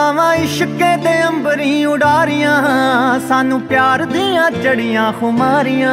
ਲਾਵਾਂ ਇਸ਼ਕੇ ਦੇ ਅੰਬਰੀ ਉਡਾਰੀਆਂ, ਸਾਨੂੰ ਪਿਆਰ ਦੀਆਂ ਜੜੀਆਂ ਖੁਮਾਰੀਆਂ।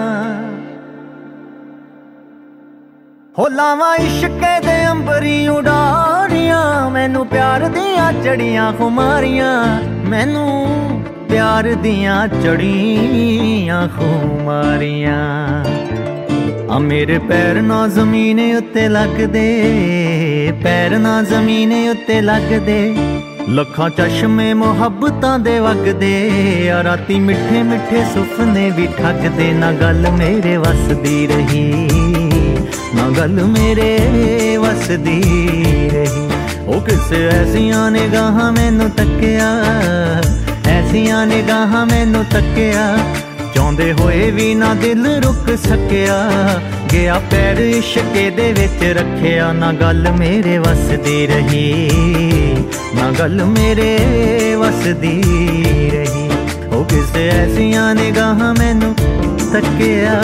ਹੋ ਲਾਵਾਂ ਇਸ਼ਕੇ ਦੇ ਅੰਬਰੀ ਉਡਾਰੀਆਂ, ਮੈਨੂੰ ਪਿਆਰ ਦੀਆਂ ਜੜੀਆਂ ਖੁਮਾਰੀਆਂ। ਮੈਨੂੰ ਪਿਆਰ ਦੀਆਂ ਜੜੀਆਂ ਖੁਮਾਰੀਆਂ। ਆ ਮੇਰੇ ਪੈਰ ਨਾ ਜ਼ਮੀਨ ਉੱਤੇ ਲੱਗਦੇ, ਪੈਰ ਨਾ ਜ਼ਮੀਨ ਉੱਤੇ ਲੱਗਦੇ। ਲੱਖਾਂ ਚਸ਼ਮੇ ਮੁਹੱਬਤਾਂ ਦੇ ਵਗਦੇ, ਆ ਰਾਤੀ ਮਿੱਠੇ ਮਿੱਠੇ ਸੁਪਨੇ ਵੀ ਠੱਗਦੇ। ਨਾ ਗੱਲ ਮੇਰੇ ਵੱਸਦੀ ਰਹੀ, ਨਾ ਗੱਲ ਮੇਰੇ ਵੱਸਦੀ ਰਹੀ। ਉਹ ਕਿਸੇ ਐਸੀਆਂ ਨਿਗਾਹਾਂ ਮੈਨੂੰ ਤੱਕਿਆ, ਐਸੀਆਂ ਨਿਗਾਹਾਂ ਮੈਨੂੰ ਤੱਕਿਆ। ਚਾਹੁੰਦੇ ਹੋਏ ਵੀ ਨਾ ਦਿਲ ਰੁਕ ਸਕਿਆ, ਗਿਆ ਪੈਰ ਇਸ਼ਕੇ ਦੇ ਵਿੱਚ ਰੱਖਿਆ। ਨਾ ਗੱਲ ਮੇਰੇ ਵੱਸਦੀ ਰਹੀ, ਨਾ ਗੱਲ ਮੇਰੇ ਵੱਸਦੀ ਰਹੀ। ਉਹ ਕਿਸੇ ਐਸੀਆਂ ਨਿਗਾਹਾਂ ਮੈਨੂੰ ਤੱਕਿਆ।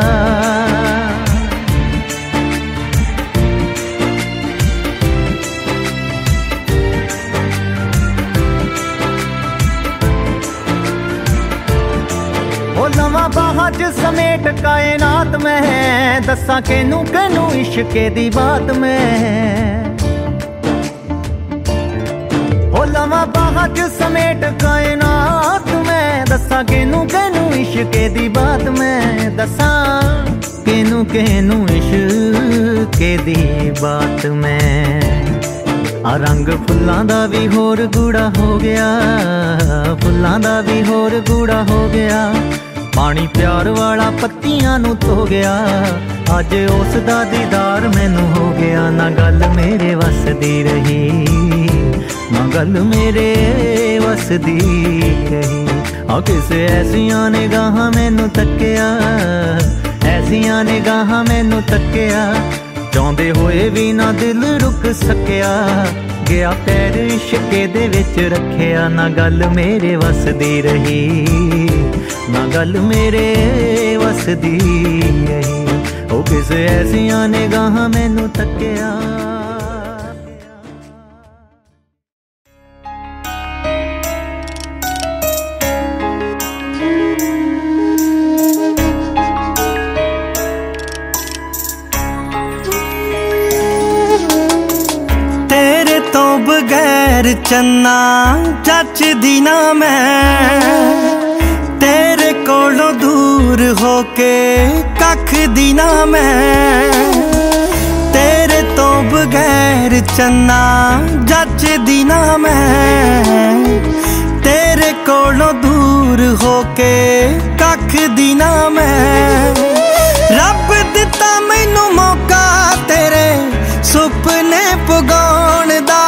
ਲਵਾਂ ਬਾਹਾਂ 'ਚ ਸਮੇਟ ਕਾਇਨਾਤ ਮੈਂ, ਦੱਸਾਂ ਕਿਹਨੂੰ ਕਿਹਨੂੰ ਇਸ਼ਕੇ ਦੀ ਬਾਤ ਮੈਂ। ਹੋ ਲਵਾਂ ਬਾਹਾਂ 'ਚ ਸਮੇਟ ਕਾਇਨਾਤ ਮੈਂ, ਦੱਸਾਂ ਕਿਹਨੂੰ ਕਿਹਨੂੰ ਇਸ਼ਕੇ ਦੀ ਬਾਤ ਮੈਂ। ਦੱਸਾਂ ਕਿਹਨੂੰ ਕਿਹਨੂੰ ਇਸ਼ਕੇ ਦੀ ਬਾਤ ਮੈਂ। ਆ ਰੰਗ ਫੁੱਲਾਂ ਦਾ ਵੀ ਹੋਰ ਗੂੜਾ ਹੋ ਗਿਆ, ਫੁੱਲਾਂ ਦਾ ਵੀ ਹੋਰ ਗੂੜਾ ਹੋ ਗਿਆ। ਪਾਣੀ ਪਿਆਰ ਵਾਲਾ ਪੱਤੀਆਂ ਨੂੰ ਧੋ ਗਿਆ, ਅੱਜ ਉਸ ਦਾ ਦੀਦਾਰ ਮੈਨੂੰ ਹੋ ਗਿਆ। ਨਾ ਗੱਲ ਮੇਰੇ ਵੱਸਦੀ ਰਹੀ, ਨਾ ਗੱਲ ਮੇਰੇ ਵੱਸਦੀ ਰਹੀ। ਆ ਕਿਸੇ ਐਸੀਆਂ ਨਿਗਾਹਾਂ ਮੈਨੂੰ ਤੱਕਿਆ, ਐਸੀਆਂ ਨਿਗਾਹਾਂ ਮੈਨੂੰ ਤੱਕਿਆ। ਚਾਹੁੰਦੇ ਹੋਏ ਵੀ ਨਾ ਦਿਲ ਰੁਕ ਸਕਿਆ, ਗਿਆ ਪੈਰ ਇਸ਼ਕੇ ਦੇ ਵਿੱਚ ਰੱਖਿਆ। ਨਾ ਗੱਲ ਮੇਰੇ ਵੱਸਦੀ ਰਹੀ, ਨਾ ਗੱਲ ਮੇਰੇ ਵੱਸਦੀ ਰਹੀ। ਉਹ ਕਿਸੇ ਐਸੀਆਂ ਨਿਗਾਹਾਂ ਮੈਨੂੰ ਤੱਕਿਆ। ਤੇਰੇ ਤੋਂ ਬਗੈਰ ਚੰਨਾ ਜੱਚਦੀ ਨਾ ਮੈਂ, ਤੇਰੇ ਕੋਲੋਂ ਦੂਰ ਹੋ ਕੇ ਕੱਖ ਦੀ ਨਾ ਮੈਂ। ਤੇਰੇ ਤੋਂ ਬਗੈਰ ਚੰਨਾ ਜੱਚਦੀ ਨਾ ਮੈਂ, ਤੇਰੇ ਕੋਲੋਂ ਦੂਰ ਹੋ ਕੇ ਕੱਖ ਦੀ ਨਾ ਮੈਂ। ਰੱਬ ਦਿੱਤਾ ਮੈਨੂੰ ਮੌਕਾ ਤੇਰੇ ਸੁਪਨੇ ਪੁਗਾਉਣ ਦਾ,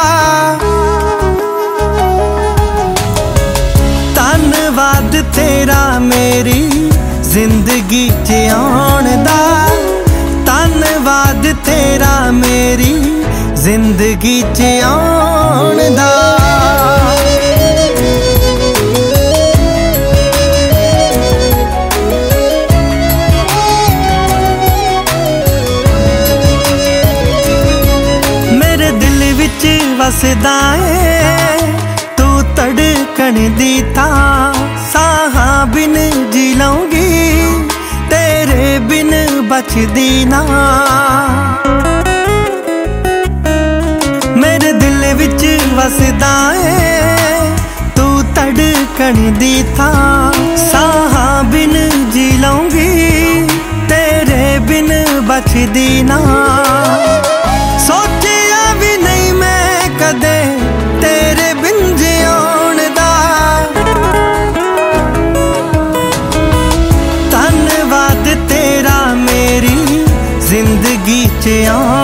ਧੰਨਵਾਦ ਤੇਰਾ ਮੇਰੀ ਜ਼ਿੰਦਗੀ 'ਚ ਆਉਣ ਦਾ। ਧੰਨਵਾਦ ਤੇਰਾ ਮੇਰੀ ਜ਼ਿੰਦਗੀ 'ਚ ਆਉਣ ਦਾ। ਮੇਰੇ ਦਿਲ ਵਿੱਚ ਵਸਦਾ ਏ ਤੂੰ ਧੜਕਣ ਦੀ ਥਾਂ। ਸਾਹਾਂ ਬਿਨ ਜੀ ਲਊਂਗੀ, ਤੇਰੇ ਬਿਨ ਬਚਦੀ ਨਾ। ਮੇਰੇ ਦਿਲ ਵਿੱਚ ਵਸਦਾ ਏ ਤੂੰ ਧੜਕਣ ਦੀ ਥਾਂ। ਸਾਹਾਂ ਬਿਨ ਜੀ ਲਊਂਗੀ, ਤੇਰੇ ਬਿਨ ਬਚਦੀ ਨਾ। ਸੋਚਿਆ ਵੀ ਨਹੀਂ ਮੈਂ ਕਦੇ ਤੇਰੇ ਬਿਨ ਜਿਉਣ ਦਾ। ਧੰਨਵਾਦ ਤੇਰਾ ਮੇਰੀ ਜ਼ਿੰਦਗੀ 'ਚ ਆਉਣ